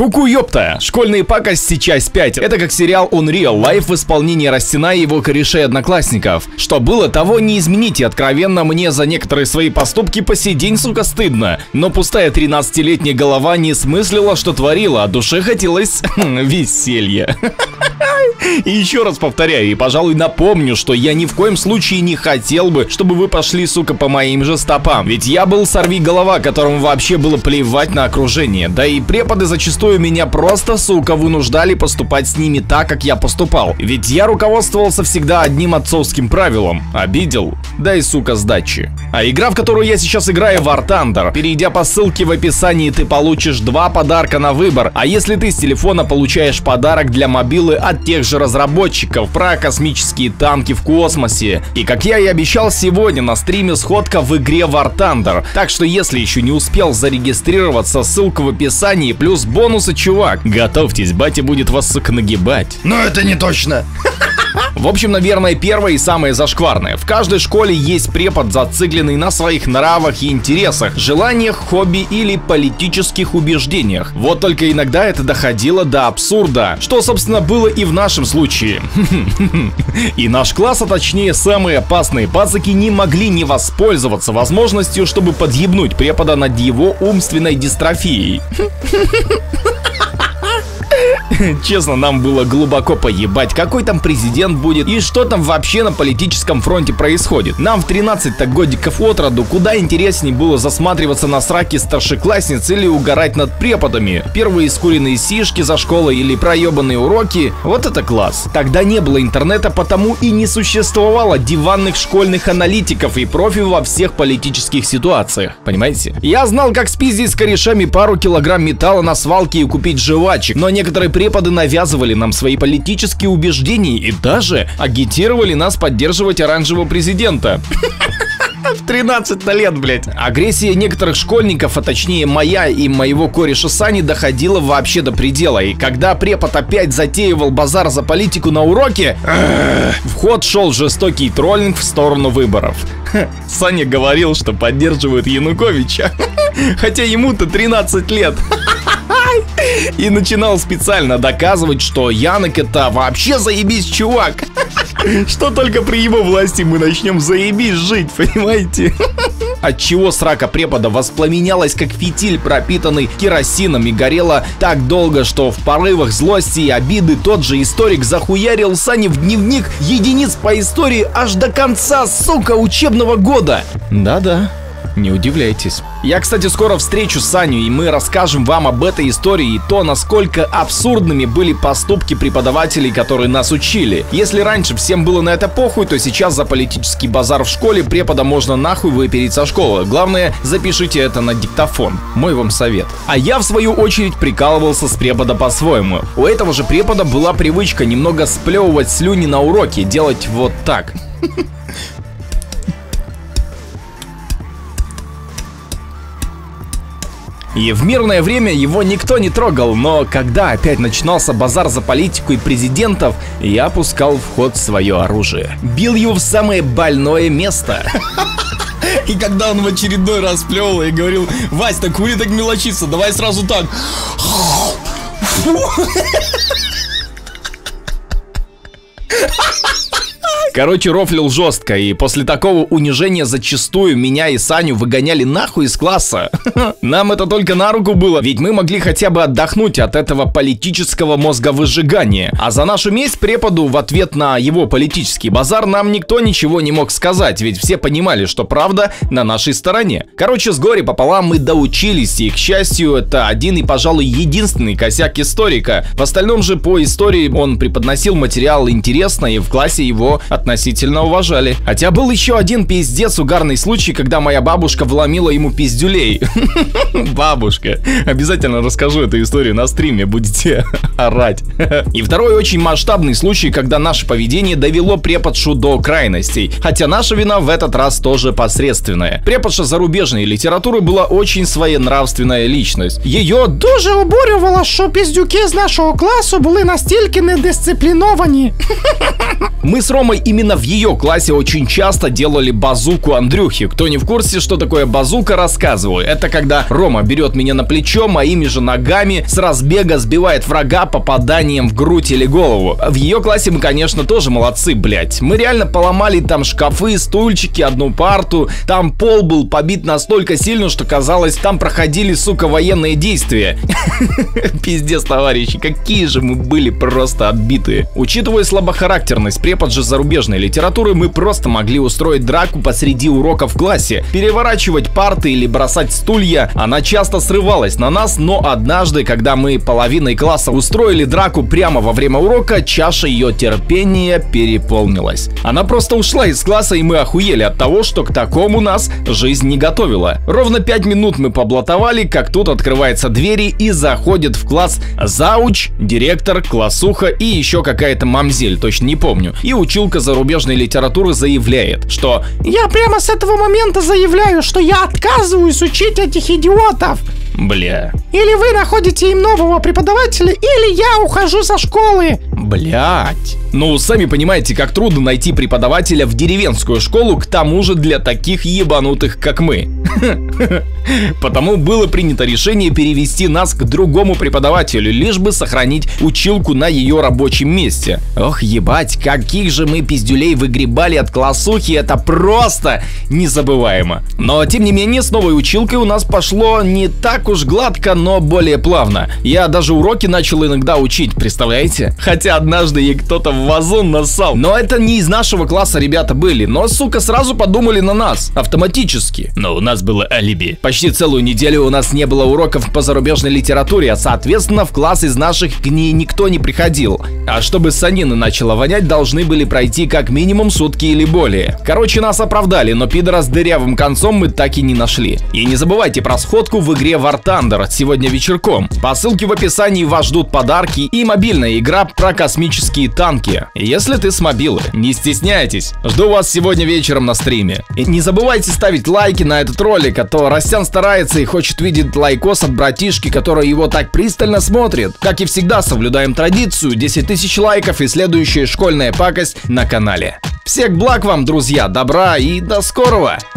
Ку-ку, ёпта! Школьные пакости, часть 5. Это как сериал Unreal Life в исполнении Растина и его корешей-одноклассников. Что было, того не изменить, и откровенно мне за некоторые свои поступки по сей день, сука, стыдно. Но пустая 13-летняя голова не смыслила, что творила, а душе хотелось веселья. И еще раз повторяю, и, пожалуй, напомню, что я ни в коем случае не хотел бы, чтобы вы пошли, сука, по моим же стопам. Ведь я был сорвиголова, которому вообще было плевать на окружение. Да и преподы зачастую меня просто, сука, вынуждали поступать с ними так, как я поступал. Ведь я руководствовался всегда одним отцовским правилом. Обидел? Дай, сука, сдачи. А игра, в которую я сейчас играю, War Thunder. Перейдя по ссылке в описании, ты получишь 2 подарка на выбор. А если ты с телефона получаешь подарок для мобилы от тех же разработчиков про космические танки в космосе. И как я и обещал, сегодня на стриме сходка в игре War Thunder. Так что если еще не успел зарегистрироваться, ссылка в описании, плюс бонусы, чувак. Готовьтесь, батя будет вас, сука, нагибать. Но это не точно. В общем, наверное, первое и самое зашкварное. В каждой школе есть препод, зацикленный на своих нравах и интересах, желаниях, хобби или политических убеждениях. Вот только иногда это доходило до абсурда, что, собственно, было и в нашем случае. И наш класс, а точнее самые опасные пацаки, не могли не воспользоваться возможностью, чтобы подъебнуть препода над его умственной дистрофией. Честно, нам было глубоко поебать, какой там президент будет и что там вообще на политическом фронте происходит. Нам в 13 годиков от роду куда интереснее было засматриваться на сраки старшеклассниц или угорать над преподами. Первые искуренные сишки за школой или проебанные уроки. Вот это класс. Тогда не было интернета, потому и не существовало диванных школьных аналитиков и профи во всех политических ситуациях. Понимаете? Я знал, как спиздить с корешами пару килограмм металла на свалке и купить жвачек, но некоторые преподы навязывали нам свои политические убеждения и даже агитировали нас поддерживать оранжевого президента. В 13 лет, блять. Агрессия некоторых школьников, а точнее моя и моего кореша Сани, доходила вообще до предела. И когда препод опять затеивал базар за политику на уроке, в ход шел жестокий троллинг в сторону выборов. Саня говорил, что поддерживает Януковича, хотя ему-то 13 лет. И начинал специально доказывать, что Янок это вообще заебись чувак. Что только при его власти мы начнем заебись жить, понимаете? Отчего срака препода воспламенялась как фитиль, пропитанный керосином, и горела так долго, что в порывах злости и обиды тот же историк захуярил Сане в дневник единиц по истории аж до конца, сука, учебного года. Да-да. Не удивляйтесь. Я, кстати, скоро встречу Саню, и мы расскажем вам об этой истории и то, насколько абсурдными были поступки преподавателей, которые нас учили. Если раньше всем было на это похуй, то сейчас за политический базар в школе препода можно нахуй выпереть со школы. Главное, запишите это на диктофон. Мой вам совет. А я, в свою очередь, прикалывался с препода по-своему. У этого же препода была привычка немного сплевывать слюни на уроке, делать вот так. И в мирное время его никто не трогал, но когда опять начинался базар за политику и президентов, я пускал в ход свое оружие. Бил его в самое больное место. И когда он в очередной раз сплевывал и говорил: Вась, так хули так мелочиться, давай сразу так. Короче, рофлил жестко, и после такого унижения зачастую меня и Саню выгоняли нахуй из класса. Нам это только на руку было, ведь мы могли хотя бы отдохнуть от этого политического мозговыжигания. А за нашу месть преподу в ответ на его политический базар нам никто ничего не мог сказать, ведь все понимали, что правда на нашей стороне. Короче, с горя пополам мы доучились, и, к счастью, это один и, пожалуй, единственный косяк историка. В остальном же по истории он преподносил материал интересно, и в классе его относительно уважали. Хотя был еще один пиздец угарный случай, когда моя бабушка вломила ему пиздюлей. Бабушка. Обязательно расскажу эту историю на стриме, будете орать. И второй очень масштабный случай, когда наше поведение довело преподшу до крайностей. Хотя наша вина в этот раз тоже посредственная. Преподша зарубежной литературы была очень своенравственная личность. Ее дуже обурювало, що піздюки з нашого класу були настільки недисципліновані. Мы с Ромой именно в ее классе очень часто делали базуку Андрюхи. Кто не в курсе, что такое базука, рассказываю. Это когда Рома берет меня на плечо, моими же ногами с разбега сбивает врага попаданием в грудь или голову. В ее классе мы, конечно, тоже молодцы, блять. Мы реально поломали там шкафы, стульчики, одну парту. Там пол был побит настолько сильно, что казалось, там проходили, сука, военные действия. Пиздец, товарищи, какие же мы были просто отбитые. Учитывая слабохарактерность препод же зарубежной литературы, мы просто могли устроить драку посреди урока в классе, переворачивать парты или бросать стулья. Она часто срывалась на нас, но однажды, когда мы половиной класса устроили драку прямо во время урока, чаша ее терпения переполнилась. Она просто ушла из класса, и мы охуели от того, что к такому нас жизнь не готовила. Ровно 5 минут мы поблатовали, как тут открываются двери и заходит в класс зауч, директор, классуха и еще какая-то мамзель, точно не помню. И училка зарубежной литературы заявляет, что «Я прямо с этого момента заявляю, что я отказываюсь учить этих идиотов. Бля. Или вы находите им нового преподавателя, или я ухожу со школы». Блять. Ну, сами понимаете, как трудно найти преподавателя в деревенскую школу, к тому же для таких ебанутых, как мы. Потому было принято решение перевести нас к другому преподавателю, лишь бы сохранить училку на ее рабочем месте. Ох, ебать, каких же мы пиздюлей выгребали от классухи, это просто незабываемо. Но, тем не менее, с новой училкой у нас пошло не так уж гладко, но более плавно. Я даже уроки начал иногда учить, представляете? Хотя однажды ей кто-то в вазон нассал. Но это не из нашего класса ребята были, но, сука, сразу подумали на нас, автоматически. Но у нас было алиби. Почти целую неделю у нас не было уроков по зарубежной литературе, а соответственно в класс из наших к ней никто не приходил. А чтобы санина начала вонять, должны были пройти как минимум сутки или более. Короче, нас оправдали, но пидора с дырявым концом мы так и не нашли. И не забывайте про сходку в игре War Thunder сегодня вечерком. По ссылке в описании вас ждут подарки и мобильная игра про космические танки. Если ты с мобилы, не стесняйтесь. Жду вас сегодня вечером на стриме. И не забывайте ставить лайки на этот ролик, а то Ростян старается и хочет видеть лайкос от братишки, который его так пристально смотрит. Как и всегда, соблюдаем традицию: 10 тысяч лайков и следующая школьная пакость на канале. Всех благ вам, друзья, добра и до скорого!